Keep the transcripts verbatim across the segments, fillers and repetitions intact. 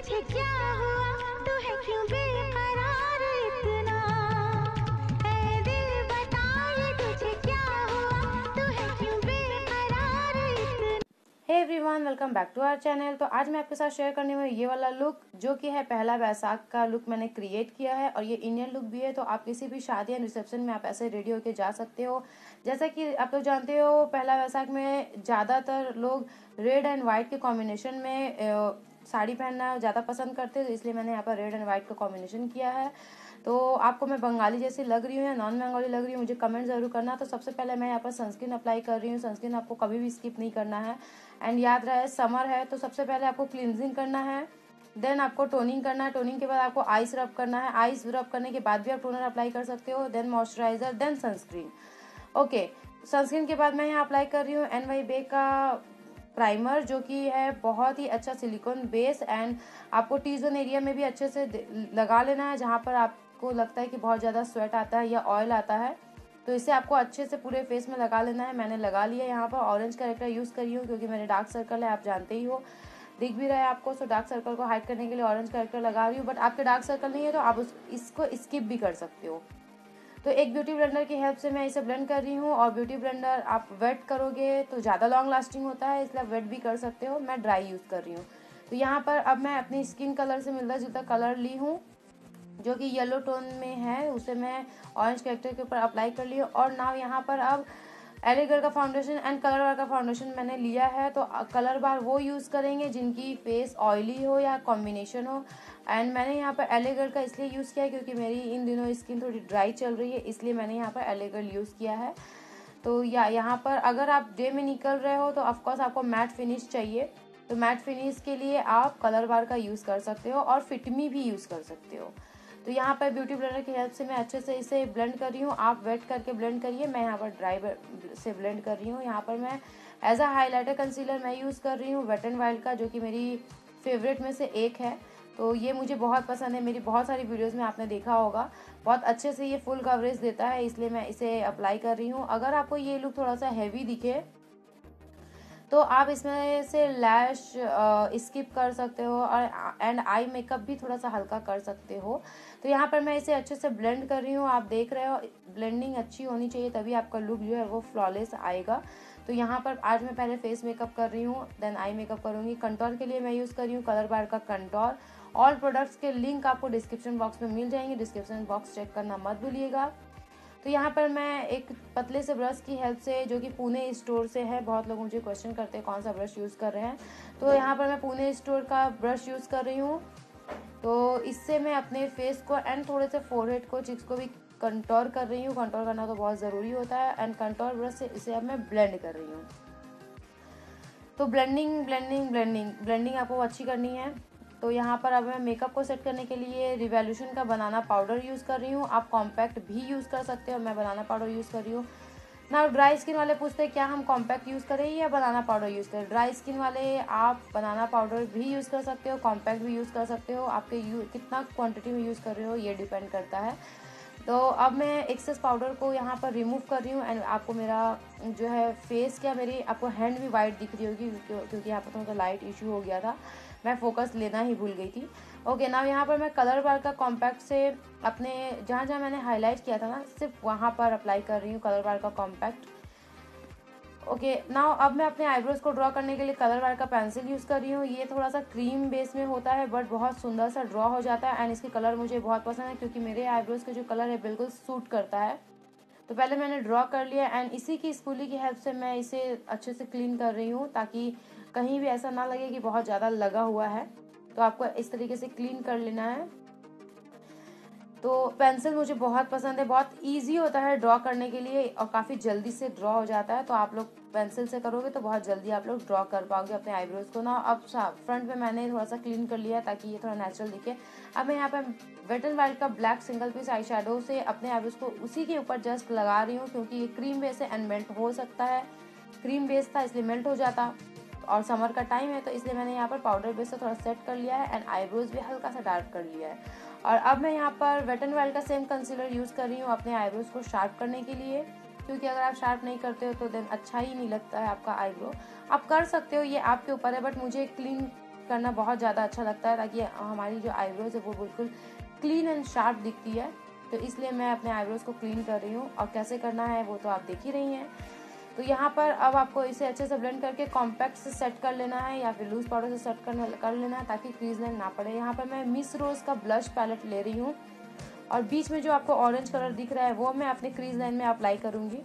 तुझे क्या हुआ, तू है क्यों बेकरार इतना, ऐ दिल बता ये तुझे क्या हुआ, तू है क्यों बेकरार इतना। Hey everyone, welcome back to our channel. तो आज मैं आपके साथ शेयर करने में ये वाला लुक जो कि है पहला वैसाख का लुक मैंने क्रिएट किया है और ये इंडियन लुक भी है। तो आप किसी भी शादी या रिसेप्शन में आप ऐसे रेडी होके जा सकते हो। जैसा कि आप लोग जानते हो पहला वैसाख में ज़्यादातर लोग रेड एंड वाइट के कॉम्बिनेशन में साड़ी पहनना ज़्यादा पसंद करते हैं, तो इसलिए मैंने यहाँ पर रेड एंड वाइट का कॉम्बिनेशन किया है। तो आपको मैं बंगाली जैसी लग रही हूँ या नॉन बंगाली लग रही हूँ, मुझे कमेंट ज़रूर करना। तो सबसे पहले मैं यहाँ पर सनस्क्रीन अप्लाई कर रही हूँ। सनस्क्रीन आपको कभी भी स्किप नहीं करना है। एंड याद रहे समर है, तो सबसे पहले आपको क्लिनजिंग करना है, देन आपको टोनिंग करना है। टोनिंग के बाद आपको आइस रब करना है। आइस रब करने के बाद भी आप टोनर अप्लाई कर सकते हो, then moisturiser, then sunscreen. Okay, sunscreen के बाद मैं यहाँ अप्लाई कर रही हूँ एन वाई बे का प्राइमर, जो कि है बहुत ही अच्छा सिलिकॉन बेस। एंड आपको टी जोन एरिया में भी अच्छे से लगा लेना है, जहाँ पर आपको लगता है कि बहुत ज़्यादा स्वेट आता है या ऑयल आता है, तो इसे आपको अच्छे से पूरे फेस में लगा लेना है। मैंने लगा लिया। यहाँ पर ऑरेंज करेक्टर यूज़ करी हूँ क्योंकि मेरे डार्क सर्कल है, आप जानते ही हो, दिख भी रहा है आपको। सो डार्क सर्कल को हाइड करने के लिए ऑरेंज करेक्टर लगा रही हूँ। बट आपके डार्क सर्कल नहीं है तो आप उस इसको स्किप भी कर सकते हो। तो एक ब्यूटी ब्लेंडर की हेल्प से मैं इसे ब्लेंड कर रही हूँ। और ब्यूटी ब्लेंडर आप वेट करोगे तो ज़्यादा लॉन्ग लास्टिंग होता है, इसलिए वेट भी कर सकते हो। मैं ड्राई यूज़ कर रही हूँ। तो यहाँ पर अब मैं अपनी स्किन कलर से मिलता जुलता कलर ली हूँ जो कि येलो टोन में है, उसे मैं ऑरेंज कैरेक्टर के ऊपर अप्लाई कर ली। और नाउ यहाँ पर अब एलिगर का फाउंडेशन एंड कलर बार का फाउंडेशन मैंने लिया है। तो कलर बार वो यूज़ करेंगे जिनकी फेस ऑयली हो या कॉम्बिनेशन हो। एंड मैंने यहाँ पर एलिगर का इसलिए यूज़ किया है क्योंकि मेरी इन दिनों स्किन थोड़ी ड्राई चल रही है, इसलिए मैंने यहाँ पर एलिगर यूज़ किया है। तो या यहाँ पर अगर आप डे में निकल रहे हो तो ऑफकोर्स आपको मैट फिनिश चाहिए, तो मैट फिनिश के लिए आप कलर बार का यूज़ कर सकते हो और फिटमी भी यूज़ कर सकते हो। तो यहाँ पर ब्यूटी ब्लेंडर की हेल्प से मैं अच्छे से इसे ब्लेंड कर रही हूँ। आप वेट करके ब्लेंड करिए, मैं यहाँ पर ड्राई से ब्लेंड कर रही हूँ। यहाँ पर मैं एज अ हाइलाइटर कंसीलर मैं यूज़ कर रही हूँ वेट एंड वाइल्ड का, जो कि मेरी फेवरेट में से एक है। तो ये मुझे बहुत पसंद है, मेरी बहुत सारी वीडियोज़ में आपने देखा होगा, बहुत अच्छे से ये फुल कवरेज देता है, इसलिए मैं इसे अप्लाई कर रही हूँ। अगर आपको ये लुक थोड़ा सा हैवी दिखे तो आप इसमें से लैश स्किप कर सकते हो और एंड आई मेकअप भी थोड़ा सा हल्का कर सकते हो। तो यहाँ पर मैं इसे अच्छे से ब्लेंड कर रही हूँ। आप देख रहे हो ब्लेंडिंग अच्छी होनी चाहिए, तभी आपका लुक जो है वो फ्लॉलेस आएगा। तो यहाँ पर आज मैं पहले फेस मेकअप कर रही हूँ, देन आई मेकअप करूँगी। कंटोर के लिए मैं यूज़ कर रही हूँ कलर बार का कंटोर। ऑल प्रोडक्ट्स के लिंक आपको डिस्क्रिप्शन बॉक्स में मिल जाएंगे, डिस्क्रिप्शन बॉक्स चेक करना मत भूलिएगा। तो यहाँ पर मैं एक पतले से ब्रश की हेल्प से, जो कि पुणे स्टोर से है, बहुत लोग मुझे क्वेश्चन करते हैं कौन सा ब्रश यूज़ कर रहे हैं, तो यहाँ पर मैं पुणे स्टोर का ब्रश यूज़ कर रही हूँ। तो इससे मैं अपने फेस को एंड थोड़े से फोरहेड को, चिक्स को भी कंटोर कर रही हूँ। कंटोर करना तो बहुत ज़रूरी होता है। एंड कंटोर ब्रश से इसे अब मैं ब्लेंड कर रही हूँ। तो ब्लेंडिंग ब्लेंडिंग ब्लेंडिंग ब्लेंडिंग आपको अच्छी करनी है। तो यहाँ पर अब मैं मेकअप को सेट करने के लिए रिवॉल्यूशन का बनाना पाउडर यूज़ कर रही हूँ। आप कॉम्पैक्ट भी यूज़ कर सकते हो, मैं बनाना पाउडर यूज़ कर रही हूँ ना। ड्राई स्किन वाले पूछते हैं क्या हम कॉम्पैक्ट यूज़ करें या बनाना पाउडर यूज़ करें। ड्राई स्किन वाले आप बनाना पाउडर भी यूज़ कर सकते हो, कॉम्पैक्ट भी यूज़ कर सकते हो। आपके यू कितना क्वांटिटी में यूज़ कर रहे हो ये डिपेंड करता है। तो अब मैं एक्सेस पाउडर को यहाँ पर रिमूव कर रही हूँ। एंड आपको मेरा जो है फेस, क्या मेरी आपको हैंड भी वाइट दिख रही होगी क्योंकि यहाँ पर थोड़ा लाइट इशू हो गया था, मैं फोकस लेना ही भूल गई थी। ओके, नाउ यहाँ पर मैं कलर बार का कॉम्पैक्ट से अपने जहाँ जहाँ मैंने हाईलाइट किया था ना, सिर्फ वहाँ पर अप्लाई कर रही हूँ कलर बार का कॉम्पैक्ट। ओके, नाउ अब मैं अपने आईब्रोज को ड्रॉ करने के लिए कलर बार का पेंसिल यूज़ कर रही हूँ। ये थोड़ा सा क्रीम बेस में होता है बट बहुत सुंदर सा ड्रॉ हो जाता है। एंड इसकी कलर मुझे बहुत पसंद है क्योंकि मेरे आईब्रोज का जो कलर है बिल्कुल सूट करता है। तो पहले मैंने ड्रॉ कर लिया एंड इसी की स्पूली की हेल्प से मैं इसे अच्छे से क्लीन कर रही हूँ, ताकि कहीं भी ऐसा ना लगे कि बहुत ज़्यादा लगा हुआ है। तो आपको इस तरीके से क्लीन कर लेना है। तो पेंसिल मुझे बहुत पसंद है, बहुत इजी होता है ड्रॉ करने के लिए और काफ़ी जल्दी से ड्रॉ हो जाता है। तो आप लोग पेंसिल से करोगे तो बहुत जल्दी आप लोग ड्रॉ कर पाओगे अपने आईब्रोज को ना। अब फ्रंट पे मैंने थोड़ा सा क्लीन कर लिया ताकि ये थोड़ा नेचुरल दिखे। अब मैं यहाँ पे वेट एंड वाइल्ड का black single piece eyeshadow से अपने आईब्रोज को उसी के ऊपर जस्ट लगा रही हूँ, क्योंकि ये क्रीम बेस है एंड मेल्ट हो सकता है। क्रीम बेस था इसलिए मेल्ट हो जाता, और समर का टाइम है तो इसलिए मैंने यहाँ पर पाउडर बेस से थोड़ा सेट कर लिया है एंड आईब्रोज भी हल्का सा डार्क कर लिया है। और अब मैं यहाँ पर वेट एंड वाइल्ड का सेम कंसीलर यूज़ कर रही हूँ अपने आईब्रोज को शार्प करने के लिए, क्योंकि अगर आप शार्प नहीं करते हो तो देन अच्छा ही नहीं लगता है आपका आईब्रो। आप कर सकते हो, ये आपके ऊपर है, बट मुझे क्लीन करना बहुत ज़्यादा अच्छा लगता है, ताकि हमारी जो आईब्रोज है वो बिल्कुल क्लीन एंड शार्प दिखती है। तो इसलिए मैं अपने आईब्रोज को क्लीन कर रही हूँ, और कैसे करना है वो तो आप देख ही रही हैं। तो यहाँ पर अब आपको इसे अच्छे से ब्लेंड करके कॉम्पैक्ट से सेट कर लेना है, या फिर लूज पाउडर से सेट करना कर लेना है, ताकि क्रीज लाइन ना पड़े। यहाँ पर मैं मिस रोज का ब्लश पैलेट ले रही हूँ, और बीच में जो आपको ऑरेंज कलर दिख रहा है वो मैं अपने क्रीज लाइन में अप्लाई करूंगी।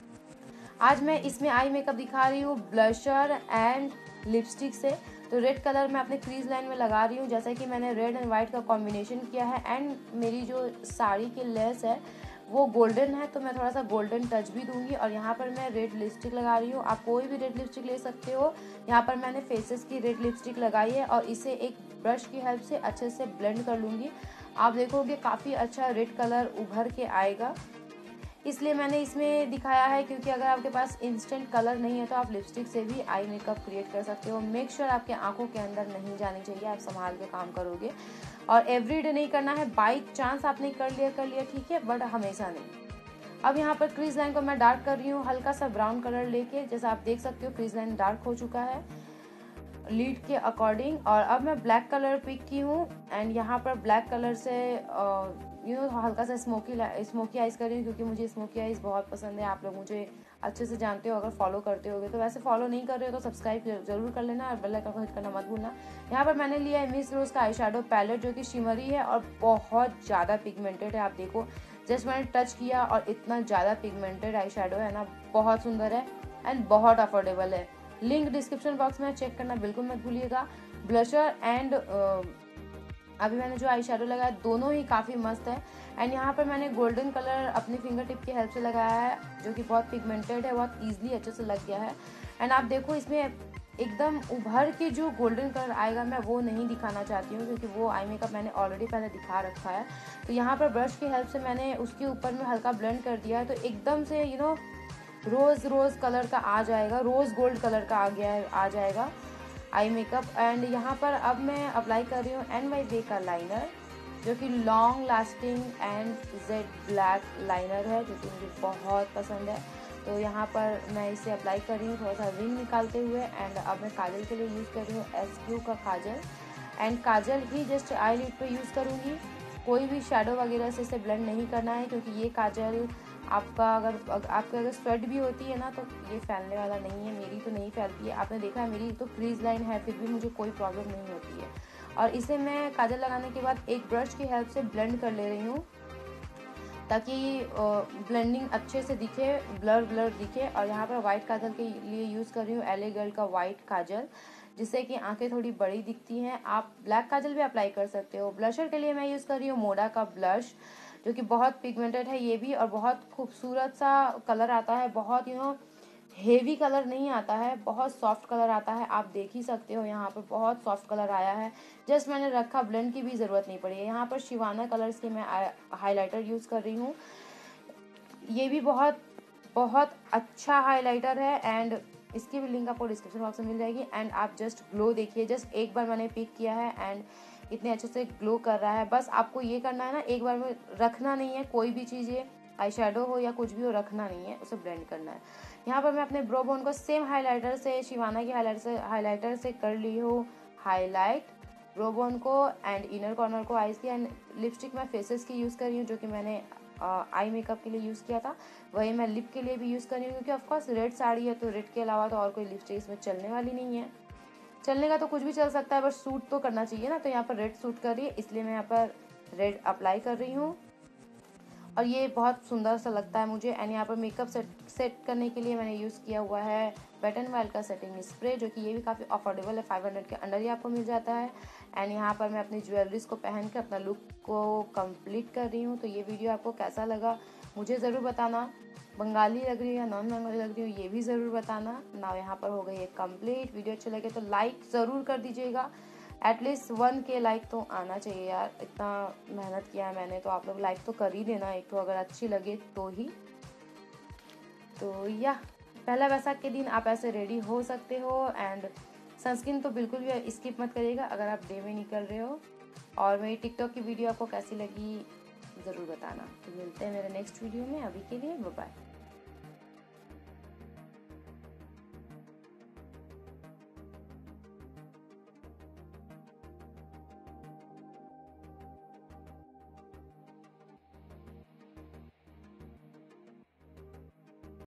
आज मैं इसमें आई मेकअप दिखा रही हूँ ब्लशर एंड लिपस्टिक से। तो रेड कलर मैं अपने क्रीज लाइन में लगा रही हूँ, जैसा कि मैंने रेड एंड वाइट का कॉम्बिनेशन किया है, एंड मेरी जो साड़ी की लेस है वो गोल्डन है, तो मैं थोड़ा सा गोल्डन टच भी दूंगी। और यहाँ पर मैं रेड लिपस्टिक लगा रही हूँ, आप कोई भी रेड लिपस्टिक ले सकते हो। यहाँ पर मैंने फेसेस की रेड लिपस्टिक लगाई है, और इसे एक ब्रश की हेल्प से अच्छे से ब्लेंड कर लूँगी। आप देखोगे काफ़ी अच्छा रेड कलर उभर के आएगा, इसलिए मैंने इसमें दिखाया है, क्योंकि अगर आपके पास इंस्टेंट कलर नहीं है तो आप लिपस्टिक से भी आई मेकअप क्रिएट कर सकते हो। मेक श्योर आपके आंखों के अंदर नहीं जानी चाहिए, आप संभाल के काम करोगे। और एवरीडे नहीं करना है, बाई चांस आपने कर लिया कर लिया ठीक है, बट हमेशा नहीं। अब यहाँ पर क्रीज लाइन को मैं डार्क कर रही हूँ हल्का सा ब्राउन कलर लेके, जैसा आप देख सकते हो क्रीज लाइन डार्क हो चुका है लीड के अकॉर्डिंग। और अब मैं ब्लैक कलर पिक की हूँ, एंड यहाँ पर ब्लैक कलर से यू नो हल्का सा स्मोकी स्मोकी आइज कर रही हूँ, क्योंकि मुझे स्मोकी आइज बहुत पसंद है। आप लोग मुझे अच्छे से जानते हो, अगर फॉलो करते होगे तो। वैसे फॉलो नहीं कर रहे हो तो सब्सक्राइब जरूर कर लेना, और बेल आइकन को हिट करना मत भूलना। यहाँ पर मैंने लिया है मिस रोज का आई शेडो पैलेट, जो कि शिमरी है और बहुत ज़्यादा पिगमेंटेड है। आप देखो, जस्ट मैंने टच किया और इतना ज़्यादा पिगमेंटेड आई शेडो है ना, बहुत सुंदर है एंड बहुत अफोर्डेबल है। लिंक डिस्क्रिप्शन बॉक्स में चेक करना बिल्कुल मत भूलिएगा। ब्लशर एंड अभी मैंने जो आई शेडो लगाया दोनों ही काफ़ी मस्त है। एंड यहाँ पर मैंने गोल्डन कलर अपनी फिंगर टिप की हेल्प से लगाया है, जो कि बहुत पिगमेंटेड है, बहुत ईजिली अच्छे से लग गया है। एंड आप देखो इसमें एकदम उभर के जो गोल्डन कलर आएगा, मैं वो नहीं दिखाना चाहती हूँ, क्योंकि वो आई मेकअप मैंने ऑलरेडी पहले दिखा रखा है। तो यहाँ पर ब्रश की हेल्प से मैंने उसके ऊपर में हल्का ब्लेंड कर दिया है, तो एकदम से you know rose rose colour का आ जाएगा, रोज गोल्ड कलर का आ गया है आ जाएगा आई मेकअप। एंड यहाँ पर अब मैं अप्लाई कर रही हूँ एन वाई बी का लाइनर, जो कि long lasting and jet black liner है, जो कि मुझे बहुत पसंद है। तो यहाँ पर मैं इसे अप्लाई कर रही हूँ थोड़ा सा विंग निकालते हुए। एंड अब मैं काजल के लिए यूज़ कर रही हूँ एस क्यू का काजल, एंड काजल ही जस्ट आई लिड पे यूज़ करूँगी। कोई भी शेडो वगैरह से इसे ब्लेंड नहीं करना है, क्योंकि ये काजल आपका अगर आपके अगर स्वेट भी होती है ना, तो ये फैलने वाला नहीं है। मेरी तो नहीं फैलती है, आपने देखा है मेरी तो क्रीज लाइन है, फिर भी मुझे कोई प्रॉब्लम नहीं होती है। और इसे मैं काजल लगाने के बाद एक ब्रश की हेल्प से ब्लेंड कर ले रही हूँ, ताकि ब्लेंडिंग अच्छे से दिखे, ब्लर ब्लर दिखे। और यहाँ पर वाइट काजल के लिए यूज़ कर रही हूँ एल ए गर्ल का वाइट काजल, जिससे कि आंखें थोड़ी बड़ी दिखती हैं। आप ब्लैक काजल भी अप्लाई कर सकते हो। ब्लशर के लिए मैं यूज़ कर रही हूँ मोडा का ब्लश, जो कि बहुत पिगमेंटेड है ये भी, और बहुत खूबसूरत सा कलर आता है। बहुत यू नो हेवी कलर नहीं आता है, बहुत सॉफ्ट कलर आता है। आप देख ही सकते हो यहाँ पर बहुत सॉफ्ट कलर आया है। जस्ट मैंने रखा, ब्लेंड की भी ज़रूरत नहीं पड़ी है। यहाँ पर शिवाना कलर्स के मैं हाइलाइटर यूज़ कर रही हूँ। ये भी बहुत बहुत अच्छा हाइलाइटर है, एंड इसकी भी लिंक आपको डिस्क्रिप्शन बॉक्स में मिल जाएगी। एंड आप जस्ट ग्लो देखिए, जस्ट एक बार मैंने पिक किया है एंड इतने अच्छे से ग्लो कर रहा है। बस आपको ये करना है ना, एक बार में रखना नहीं है कोई भी चीज़, ये आई शेडो हो या कुछ भी हो, रखना नहीं है, उसे ब्लेंड करना है। यहाँ पर मैं अपने ब्रो बोन को सेम हाइलाइटर से, शिवाना की हाइलाइटर से हाइलाइटर से कर ली हूँ हाईलाइट ब्रो बोन को एंड इनर कॉर्नर को आईज की। एंड लिपस्टिक मैं फेसेस की यूज़ कर रही हूँ, जो कि मैंने आई मेकअप के लिए यूज़ किया था, वही मैं लिप के लिए भी यूज़ कर रही हूँ, क्योंकि ऑफकोर्स रेड साड़ी है, तो रेड के अलावा तो और कोई लिपस्टिक इसमें चलने वाली नहीं है। चलने का तो कुछ भी चल सकता है, बस सूट तो करना चाहिए ना। तो यहाँ पर रेड सूट कर रही है, इसलिए मैं यहाँ पर रेड अप्लाई कर रही हूँ, और ये बहुत सुंदर सा लगता है मुझे। एंड यहाँ पर मेकअप सेट सेट करने के लिए मैंने यूज़ किया हुआ है वेट एंड वाइल्ड का सेटिंग स्प्रे, जो कि ये भी काफ़ी अफोर्डेबल है, फाइव हंड्रेड के अंडर ही आपको मिल जाता है। एंड यहाँ पर मैं अपनी ज्वेलरीज को पहन के अपना लुक को कंप्लीट कर रही हूँ। तो ये वीडियो आपको कैसा लगा मुझे ज़रूर बताना, बंगाली लग रही है या नॉन बंगाली लग रही हो ये भी ज़रूर बताना ना। यहाँ पर हो गई है कंप्लीट। वीडियो अच्छे लगे तो लाइक ज़रूर कर दीजिएगा, एटलीस्ट वन के लाइक तो आना चाहिए यार, इतना मेहनत किया है मैंने, तो आप लोग लाइक तो कर ही देना एक तो, अगर अच्छी लगे तो ही। तो या पहला वैसाख के दिन आप ऐसे रेडी हो सकते हो। एंड सनस्क्रीन तो बिल्कुल भी स्किप मत करिएगा अगर आप डे में निकल रहे हो। और मेरी टिकटॉक की वीडियो आपको कैसी लगी ज़रूर बताना। तो मिलते हैं मेरे नेक्स्ट वीडियो में, अभी के लिए बाय बाय।